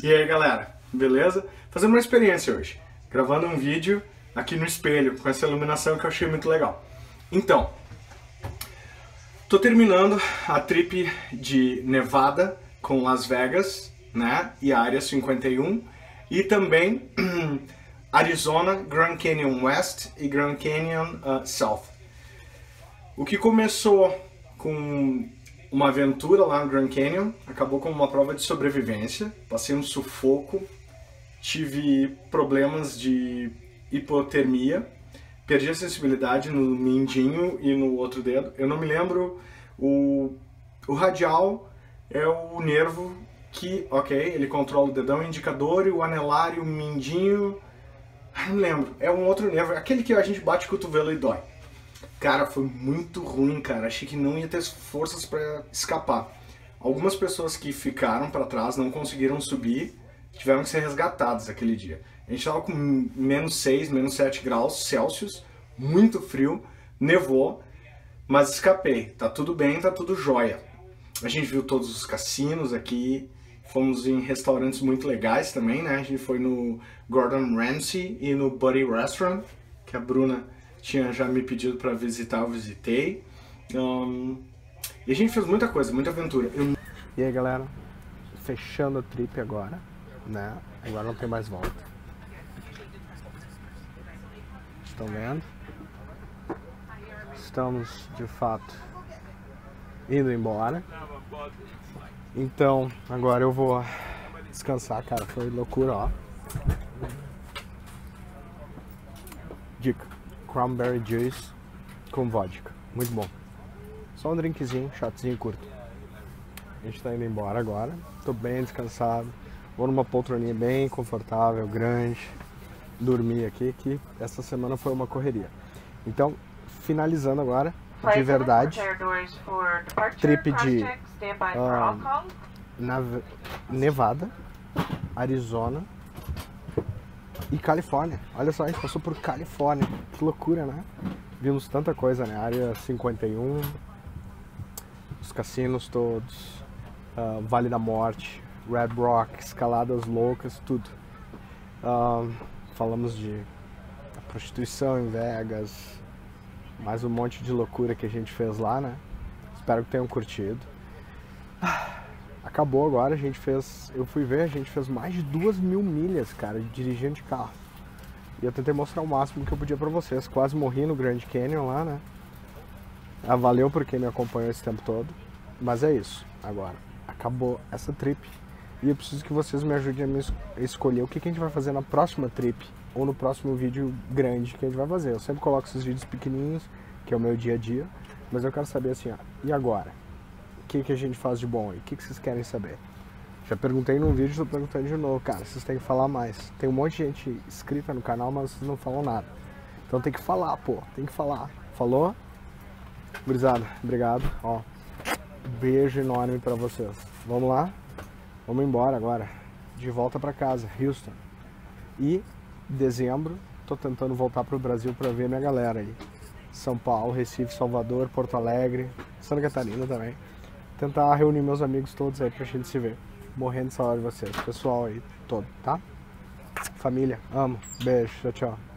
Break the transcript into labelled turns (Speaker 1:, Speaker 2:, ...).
Speaker 1: E aí galera, beleza? Fazendo uma experiência hoje, gravando um vídeo aqui no espelho com essa iluminação que eu achei muito legal. Então, tô terminando a trip de Nevada com Las Vegas, né, e a Área 51, e também Arizona, Grand Canyon West e Grand Canyon South. O que começou com uma aventura lá no Grand Canyon, acabou com uma prova de sobrevivência, passei um sufoco, tive problemas de hipotermia, perdi a sensibilidade no mindinho e no outro dedo. Eu não me lembro, o radial é o nervo que, ok, ele controla o dedão indicador e o anelar e o mindinho, não lembro, é um outro nervo, aquele que a gente bate o cotovelo e dói. Cara, foi muito ruim, cara. Achei que não ia ter forças pra escapar. Algumas pessoas que ficaram pra trás não conseguiram subir, tiveram que ser resgatadas aquele dia. A gente tava com menos 6, menos 7 graus Celsius, muito frio, nevou, mas escapei. Tá tudo bem, tá tudo jóia. A gente viu todos os cassinos aqui, fomos em restaurantes muito legais também, né? A gente foi no Gordon Ramsay e no Buddy Restaurant, que a Bruna tinha já me pedido para visitar, eu visitei. E a gente fez muita coisa, muita aventura.
Speaker 2: E aí galera, fechando a trip agora, né? Agora não tem mais volta. Estão vendo? Estamos de fato indo embora. Então agora eu vou descansar, cara. Foi loucura, ó. Dica: cranberry juice com vodka, muito bom. Só um drinkzinho, shotzinho curto. A gente tá indo embora agora. Tô bem descansado. Vou numa poltroninha bem confortável, grande. Dormir aqui, que essa semana foi uma correria. Então, finalizando agora, de verdade, trip de Nevada, Arizona e Califórnia. Olha só, a gente passou por Califórnia. Que loucura, né? Vimos tanta coisa, né? Área 51, os cassinos todos, Vale da Morte, Red Rock, escaladas loucas, tudo. Falamos de prostituição em Vegas, mais um monte de loucura que a gente fez lá, né? Espero que tenham curtido. Acabou agora, a gente fez, eu fui ver, a gente fez mais de 2.000 milhas, cara, dirigindo de carro. E eu tentei mostrar o máximo que eu podia pra vocês. Quase morri no Grand Canyon lá, né? Valeu por quem me acompanhou esse tempo todo. Mas é isso, agora. Acabou essa trip. E eu preciso que vocês me ajudem a escolher o que a gente vai fazer na próxima trip. Ou no próximo vídeo grande que a gente vai fazer. Eu sempre coloco esses vídeos pequenininhos, que é o meu dia a dia. Mas eu quero saber assim, ó, e agora? O que a gente faz de bom aí? O que vocês querem saber? Já perguntei num vídeo, estou perguntando de novo. Cara, vocês têm que falar mais. Tem um monte de gente inscrita no canal, mas vocês não falam nada. Então tem que falar, pô. Tem que falar. Falou? Gurizada, obrigado. Ó, beijo enorme pra vocês. Vamos lá? Vamos embora agora. De volta pra casa, Houston. E dezembro, tô tentando voltar pro Brasil pra ver minha galera aí. São Paulo, Recife, Salvador, Porto Alegre, Santa Catarina também. Tentar reunir meus amigos todos aí pra gente se ver. Morrendo de saudade de vocês. Pessoal aí todo, tá? Família, amo. Beijo, tchau, tchau.